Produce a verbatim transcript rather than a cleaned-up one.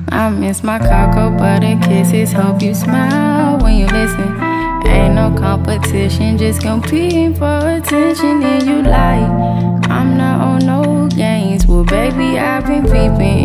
I miss my cocoa butter kisses. Hope you smile when you listen. Ain't no competition, just competing for attention. And you like, I'm not on no games. Well, baby, I've been peeping.